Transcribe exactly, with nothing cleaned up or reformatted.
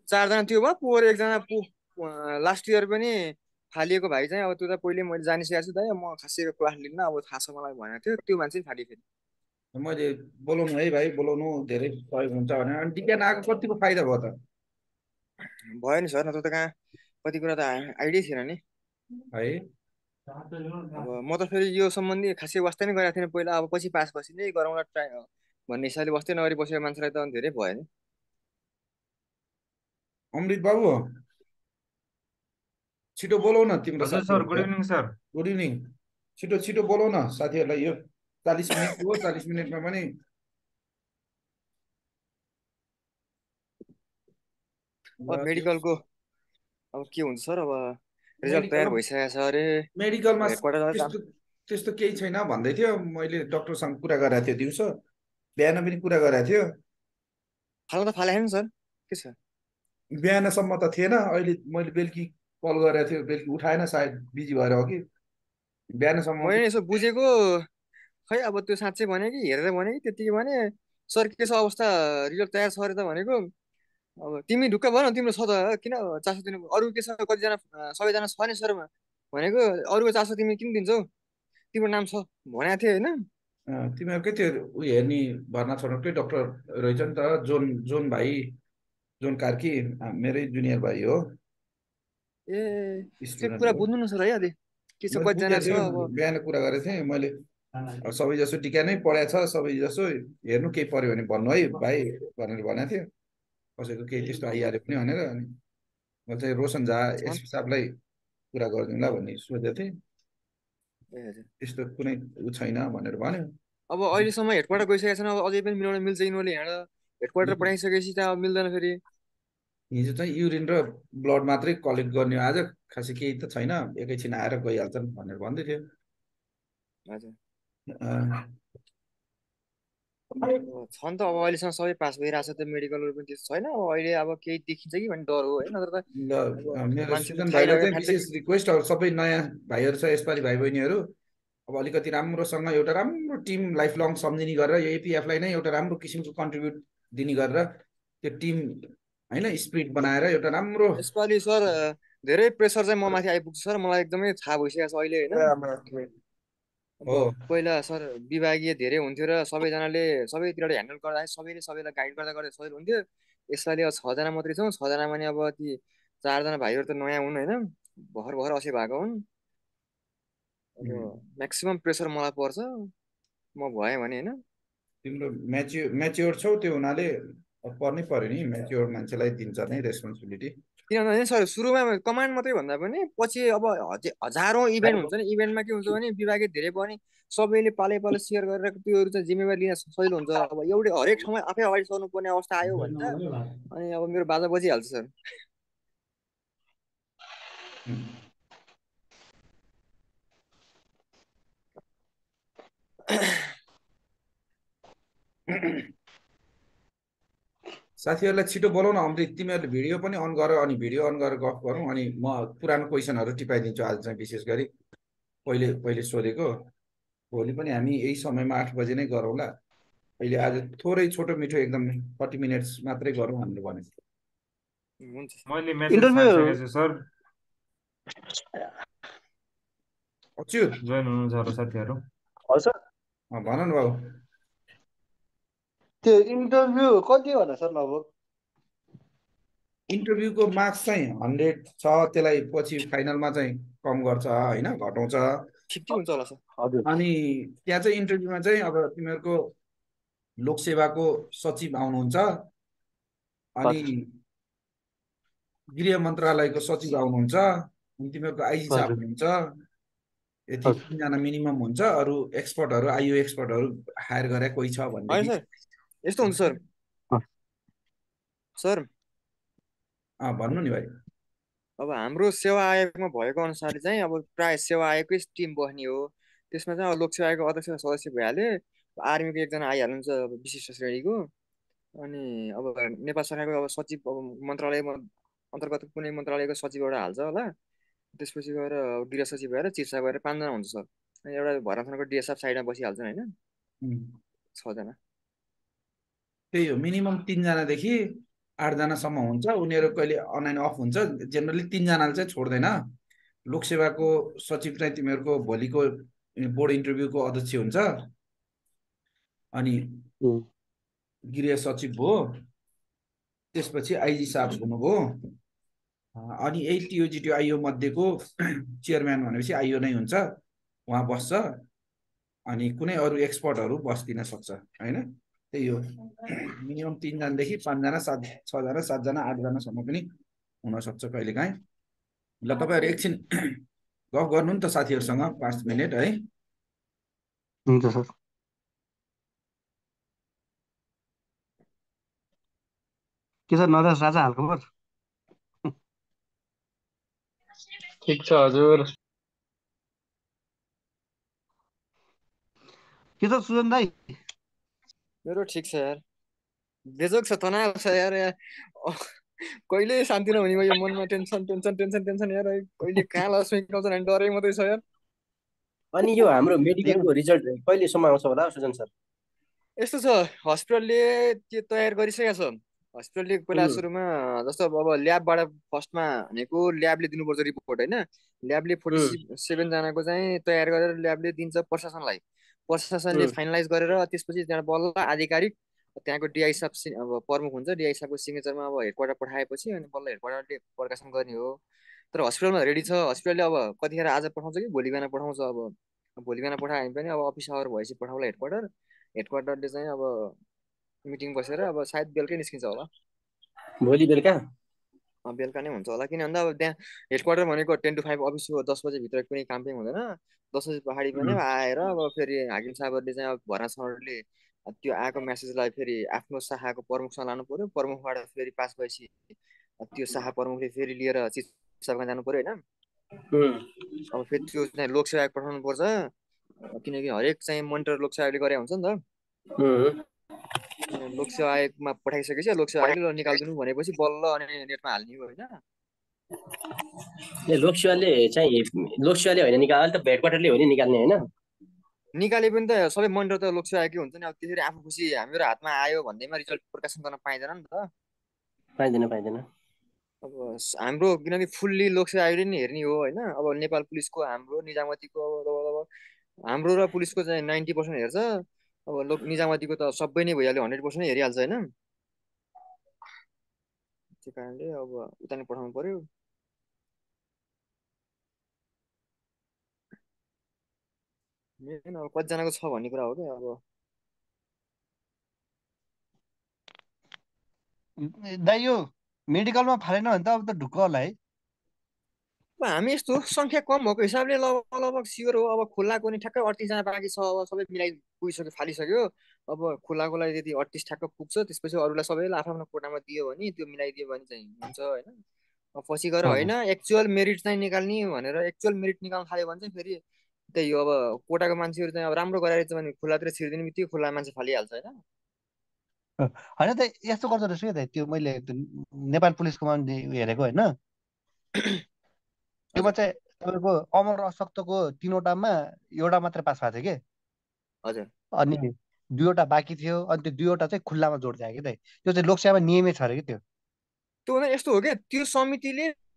चारजना त्यो भयो पोहोर एकजना पो लास्ट इयर पनि फालिएको भाइ चाहिँ अब त्यो त पहिले मैले जानिसकेको छु दाइ म खासै क्लास लिन्न अब थाहा छ मलाई भनेको थियो त्यो मान्छे फाल्यो फेरि मैले बोलाउनु है भाइ बोलाउनु धेरै सहयोग हुन्छ भनेर अनि विज्ञान आएको कतिको फाइदा भयो त भयो नि सर नत्र त कहाँ कति कुरा त आइडिया थिएन नि है अब म त फेरि यो सम्बन्धी खासै वास्तै नै गरेको थिएन पहिला अब पछि पास पछि नै गरौँला ट्राई भन्ने हिसाबले वास्तै नगरी बसेको मान्छेलाई त धेरै भयो नि अमृत बाबु छिटो बोलाउ न तिम्रो हजुर सर गुड साथीहरूलाई इभिनिङ सर गुड इभिनिङ छिटो छिटो बोलाउ न साथीहरूलाई यो चालिस मिनट हो चालिस मिनटमा पनि अब मेडिकलको अब के हुन्छ सर अब रिजल्ट मेडिकल तयार भइसकेको छ अरे मेडिकलमा हेडक्वार्टर जाँदा त्यस्तो त्यस्तो केही छैन भन्दै थियो मैले डक्टरसँग कुरा गरेको थियो दिउँसो बिहान पनि कुरा गरेको थियो फाल्नु त फाले नि सर के छ बिहानसम्म त थिएन अहिले मैले बेलुकी कल गरेको थियो बेलुकी उठाएन सायद बिजी भएर हो कि बिहानसम्म मैले यसो बुझेको खै अब त्यो साँच्चै भने कि हेरेर भने कि त्यतिकै भने सर के छ अवस्था रिजल्ट तयार छ अरे त भनेको अब तिमी ढुक्क भन तिम्रो छ त किन चासो दिनु अरू के छ कतिजना अँ, सबैजना छ नि सर भनेको अरूको चासो तिमी किन दिन्छौ तिम्रो नाम छ भनेको थियो होइन अ, तिमीहरूकै त्यो ऊ हेर्ने भर्ना छोड्नुकै डक्टर रहेछ नि त जोन जोन भाइ जोन कार्की अ, मेरै जुनियर भाइ हो ए त्यो स्टुडेन्ट कुरा हो बुझ्नु न सर है अलि के छ मैले कतिजना बुझेको छ थियो अब बिहान कुरा गरेको थिएँ मैले अब सबै जसो टिका नै पढाएको छ सबै जसो हेर्नु केही पर्यो भने भन्नु है भाइ भनेर भनेको थियो कसैको केही त्यस्तो आइहाल्यो पनि भनेर अनि म चाहिँ रोशन झा छन् एसपी साहबलाई कुरा गरिदिउँला भन्ने सोचेको थिएँ ए हजुर त्यस्तो कुनै ऊ छैन भनेर भन्यो अब अहिलेसम्म हेडक्वार्टर गइसकेको छैन अब अझै पनि मिलाउन मिल्छ यिनीहरूले यहाँ हेडक्वार्टर पठाइसकेपछि त अब मिल्दैन फेरि हिजो चाहिँ युरिन र ब्लड मात्रै कलेक्ट गर्ने हो आज खासै केही त छैन एकैछिन आएर गइहाल्छन् भनेर भन्दै थियो हजुर अँ, अब छन् त अब अहिलेसम्म सबै पास भइरहेको छ त मेडिकलहरू पनि त्यस्तो छैन अब अहिले अब केही देखिन्छ कि भन्ने डर हो है नत्र त ल अब अँ, मेरो मान्छे त सुजन थाहै भाइलाई लाग्यो चाहिँ खालि विशेष रिक्वेस्ट अब सबै नयाँ भाइहरू छ यसपालि भाइ बहिनीहरू अब अलिकति राम्रोसँग एउटा राम्रो टिम लाइफ लङ सम्झिने गरेर यो एपिएफलाई नै एउटा राम्रो किसिमको कन्ट्रिब्युट दिने गरेर त्यो टिम होइन स्पिरिट बनाएर एउटा राम्रो यसपालि सर धेरै प्रेसर चाहिँ म माथि आइपुग्छ सर मलाई एकदमै थाहा भइसकेको छ अहिले होइन अब हो पहिला सर विभागीय धेरै हुन्थ्यो र सबैजनाले सबैतिरबाट ह्यान्डल गर्दाखेरि सबैले सबैलाई गाइड गर्दा गर्दा सजिलो हुन्थ्यो यसपालि अब छजना मात्रै छौँ छजनामा नि अब ती चारजना भाइहरू त नयाँ हुन् होइन भर्खर भर्खर असे भएको हुन् अब उम्, म्याक्सिमम् प्रेसर मलाई पर्छ म भएँ भने होइन तिम्रो म्याच्योर म्याच्योर छौ त्यो हुनाले अब पर्नै पर्यो नि म्याच्योर मान्छेलाई दिन्छ नै रेस्पोन्सिबिलिटी किनभने सर सुरुमा कमान्ड मात्रै भन्दा पनि पछि अब हज- हजारौँ इभेन्ट हुन्छ नि इभेन्टमा के हुन्छ भने विभागीय धेरै भयो भने सबैले पालै पालो सेयर गरेर त्योहरू चाहिँ जिम्मेवारी लिन सजिलो हुन्छ अब एउटै हरेक ठाउँमा आफै अगाडि सर्नु पर्ने अवस्था आयो भने त अनि अब मेरो बाजा बजिहाल्छ सर साथीहरूलाई छिटो बोलाउन अमृत तिमीहरूले भिडियो पनि अन गर अनि भिडियो अन गरेर गफ गरौँ अनि म पुरानो क्वेसनहरू टिपाइदिन्छु आज चाहिँ विशेष गरी पहिले पहिले सोधेको भोलि पनि हामी यही समयमा आठ बजे नै गरौँला अहिले आज थोरै छोटो मिठो एकदम थर्टी मिनट्स मात्रै गरौँ भनेर भनेको हुन्छ मैले मेसेज इन्टरभ्यू छानिसकेको छु सर अच्युत जोइन हुनुहुन्छ होला साथीहरू हजुर सर अँ, भन न बाबु त्यो इन्टरभ्यू कति हो होला सर लगभग इन्टरभ्यूको मार्क्स चाहिँ हन्ड्रेड छ त्यसलाई पछि फाइनलमा चाहिँ कम गर्छ होइन घटाउँछ फिफ्टी हुन्छ होला सर हजुर अनि त्यहाँ चाहिँ इन्टरभ्यूमा चाहिँ अब तिमीहरूको लोकसेवाको सचिव आउनुहुन्छ अनि हजुर गृह मन्त्रालयको सचिव आउनुहुन्छ अनि तिमीहरूको आइजी साहब हजुर हुनुहुन्छ यति हजुर तिनजना मिनिमम हुन्छ अरू एक्सपर्टहरू आइयु एक्सपर्टहरू हायर गरे कोही छ होइन भनेदेखि सर यस्तो हुन्छ सर अँ, सर अँ भन्नु नि भाइ अब हाम्रो सेवा आयोगमा भएको अनुसारले चाहिँ अब प्राय सेवा आयोगकै टिम बस्ने हो त्यसमा चाहिँ अब लोकसेवा आयोगको अध्यक्ष सदस्य भइहाले आर्मीको एकजना आइहाल्नुहुन्छ अब विशिष्ट श्रेणीको अनि अब नेपाल सरकारको अब सचिव अब मन्त्रालयमा अन्तर्गत कुनै मन्त्रालयको सचिव एउटा हाल्छ होला त्यसपछि गएर अब गृह सचिव भएर चिफ साहब भएर पाँचजना हुन्छ सर अनि एउटा भरतखण्डको डिएस साहब साइडमा बसिहाल्छन् होइन उम्, छजना त्यही हो मिनिमम तिनजनादेखि आठजनासम्म हुन्छ, उनीहरू कहिले अनलाइन अफ हुन्छ, जेनरली तिनजनाले चाहिँ छोड्दैन। लोकसेवाको सचिव चाहिँ तिमीहरूको भोलिको बोर्ड इन्टरभ्यूको अध्यक्ष हुन्छ, अनि गृह सचिव भयो, त्यसपछि आइजी साहब हुनुभयो, अनि यही टिओजिटी आइओ मध्येको चेयरम्यान भनेपछि आइओ नै हुन्छ, उहाँ बस्छ, अनि कुनै अरू एक्सपर्टहरू बस्दिन सक्छ होइन। त्यही हो, मिनिमम तिनजनादेखि पाँचजना, सात छजना, सातजना, आठजनासम्म पनि हुनसक्छ कहिलेकाहीँ। ल तपाईँहरू एकछिन गफ गर्नु नि त साथीहरूसँग पाँच मिनट है। हुन्छ सर। के छ नरेश राजा हालखबर? ठिक छ हजुर। के छ सुजन दाई? मेरो ठिक छ यार, बेजोग छ, तनाव छ यार, यार कहिले शान्ति नहुने भयो यो मनमा, टेन्सन टेन्सन टेन्सन टेन्सन यार, कहिले कहाँ लक्ष्मी निकाल्छ भने डरै मात्रै छ यार। अनि यो हाम्रो यो मेडिकलको रिजल्ट कहिलेसम्म आउँछ होला सुजन सर? यस्तो छ, हस्पिटलले त्यो तयार गरिसकेको छ। हस्पिटलले पहिला सुरुमा जस्तो अब ल्याबबाट फर्स्टमा भनेको ल्याबले दिनुपर्छ रिपोर्ट होइन, ल्याबले फोर्टी सेभेनजनाको चाहिँ तयार गरेर ल्याबले दिन्छ प्रशासनलाई, प्रशासनले फाइनलाइज गरेर त्यसपछि त्यहाँ बल्ल आधिकारिक त्यहाँको डिआई साहब अब प्रमुख हुन्छ, डिआई साहबको सिग्नेचरमा अब हेडक्वार्टर पठाएपछि अनि बल्ल हेडक्वार्टरले प्रकाशन गर्ने हो। तर हस्पिटलमा रेडी छ, हस्पिटलले अब कतिखेर आज पठाउँछ कि भोलि बिहान पठाउँछ। अब भोलि बिहान पठायो भने पनि अब अफिस आवर भएपछि पठाउला हेडक्वार्टर, हेडक्वार्टरले चाहिँ अब मिटिङ बसेर अब सायद बेलुकै निस्किन्छ होला। भोलि बेलुका? बेलुका नै हुन्छ होला, किन भन्दा अब त्यहाँ हेडक्वार्टर भनेको टेन टु फाइभ अफिस हो, दस बजेभित्र कुनै काम पनि हुँदैन। दस बजे पछाडि पनि आएर अब फेरि हाकिम साहबहरूले चाहिँ अब भर्ना छनौटले त्यो आएको मेसेजलाई फेरि आफ्नो शाखाको प्रमुखसँग लानु पर्यो, प्रमुखबाट फेरि पास भएपछि त्यो शाखा प्रमुखले फेरि लिएर चिफ साहबमा जानु पर्यो होइन। अब फेरि त्यो चाहिँ लोकसेवा पठाउनु पर्छ, किनकि हरेक चाहिँ मोनिटर लोकसेवा आयोगले गरे हुन्छ नि त। लोकसेवा आयोगमा पठाइसकेपछि लोकसेवा आयोगले निकालिदिनु भनेपछि बल्ल अनि नेटमा हाल्ने हो होइन। ए लोकसेवाले चाहिँ लोकसेवाले होइन निकाल्ने त, हेडक्वार्टरले हो नि निकाल्ने होइन? निकाले पनि त सबै मोनिटर त लोकसेवा आयोगकै हुन्छ नि। अब त्यसरी आफू खुसी हाम्रो हातमा आयो भन्दैमा रिजल्ट प्रकाशन गर्न पाइँदैन नि त। पाइँदैन पाइँदैन। अब हाम्रो किनकि फुल्ली लोकसेवा आयोगले नि हेर्ने हो होइन। अब नेपाल पुलिसको, हाम्रो निजामतीको अब हाम्रो र पुलिसको चाहिँ नाइन्टी पर्सेन्ट हेर्छ, अब लोक निजामतीको त सबै नै भइहाल्यो, हन्ड्रेड पर्सेन्ट हेरिहाल्छ होइन। त्यो कारणले अब उता नै पठाउनु पर्यो। मेन अब कतिजनाको छ भन्ने कुरा हो क्या। अब दाइ यो मेडिकलमा फालेन भने त अब त ढुक्क होला है। अब हामी यस्तो सङ्ख्या कम भएको हिसाबले लगभग लगभग सियर हो। अब खुल्लाको नि ठ्याक्कै अडतिसजना बाँकी छ, अब सबै मिलाइ पुगिसक्यो, फालिसक्यो। अब खुल्लाको लागि यदि अडतिस ठ्याक्क पुग्छ, त्यसपछि अरूलाई सबैलाई आफ्नो आफ्नो कोटामा दियो भने, त्यो मिलाइदियो भने चाहिँ हुन्छ होइन। अब पछि गएर होइन एक्चुअल मेरिट चाहिँ निकाल्ने भनेर एक्चुअल मेरिट निकाल्न थाल्यो भने चाहिँ फेरि त्यही हो। अब कोटाको मान्छेहरू चाहिँ अब राम्रो गराइरहेछ भने खुल्लातिर छिरिदिने बित्तिकै खुल्ला मान्छे फालिहाल्छ होइन। होइन त यस्तो गर्दो रहेछ क्या त्यो, मैले नेपाल पुलिसकोमा हेरेको होइन, त्योमा चाहिँ तपाईँको अमर अशक्तको तिनवटामा एउटा मात्रै पास भएको थियो कि, हजुर, अनि दुईवटा बाँकी थियो, अनि त्यो दुईवटा चाहिँ खुल्लामा जोड दियो कि। त्यो चाहिँ लोकसेवा नियमै छ अरे कि त्यो। त्यो यस्तो हो क्या, त्यो समितिले